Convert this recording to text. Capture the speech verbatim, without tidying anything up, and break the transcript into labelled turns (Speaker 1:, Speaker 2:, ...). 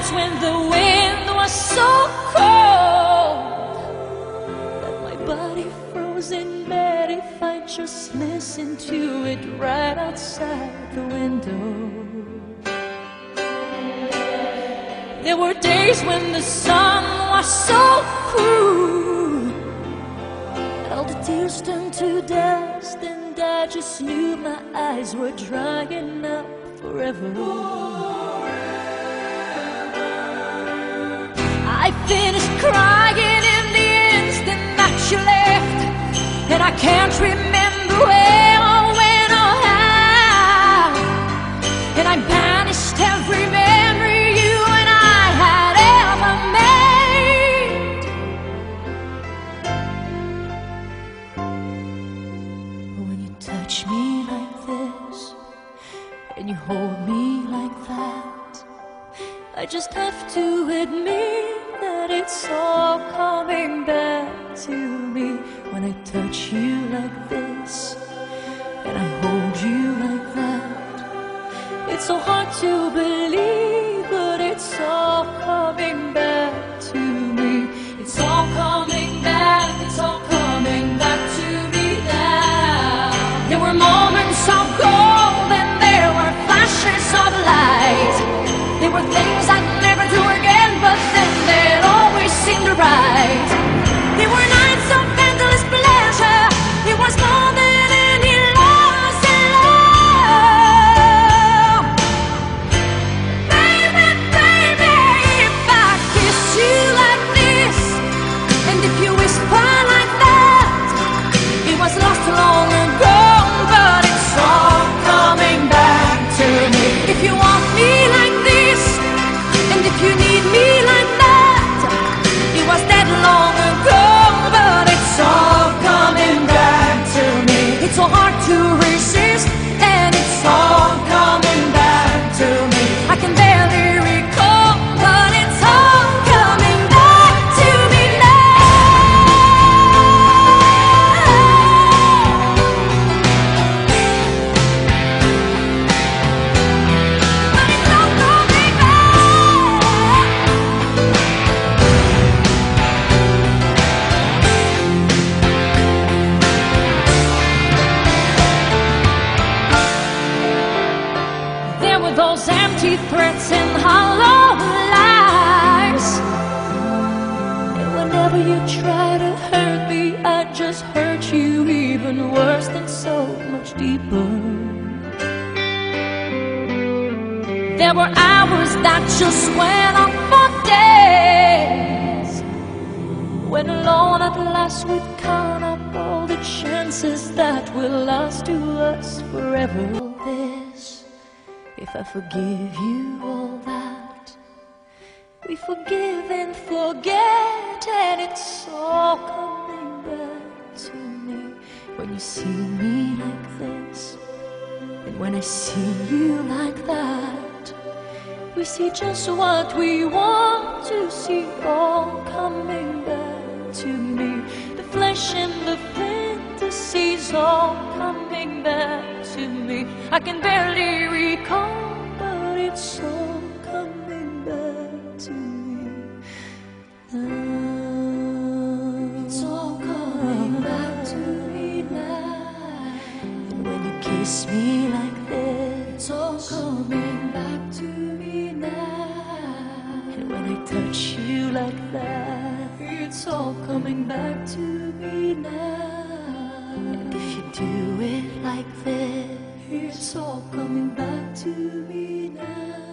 Speaker 1: nights when the wind was so cold that my body froze in bed if I just listened to it right outside the window. There were days when the sun was so cruel that all the tears turned to dust, and I just knew my eyes were drying up forever. I finished crying in the instant that you left, and I can't remember where or when or how, and I banished every memory you and I had ever made. When you touch me like this and you hold me like that, I just have to admit that it's all coming back to me. When I touch you like this and I hold you like that, it's so hard to believe, but it's all coming back to me. It's all coming back, it's all coming back to me now. There were moments of gold and there were flashes of light. There were things I'd never do again, but then they'd always seem to right. There were nights of endless pleasure. It was more than any loss in love. Baby, baby, if I kiss you like this, and if you whisper like that, it was lost long ago, but it's all coming back to me. If you want me like this, and if you need me like that, it was dead long ago, but it's all coming back to me. It's so hard to resist, and it's all coming back to me. I can barely recall, but it's all coming back to me those empty threats and hollow lies. And whenever you try to hurt me, I just hurt you even worse and so much deeper. There were hours that just went on for days, when alone at last we'd count up all the chances that will last to us forever. This, if I forgive you all that, we forgive and forget, and it's all coming back to me. When you see me like this, and when I see you like that, we see just what we want to see, all coming back to me. The flesh and the fantasies all coming back to me. I can barely recall, but it's all coming back to me now. It's all coming back to me now. And when you kiss me like this, it's all coming back to me now. And when I touch you like that, it's all coming back to me now. And if you do it like this, it's all coming back to me now.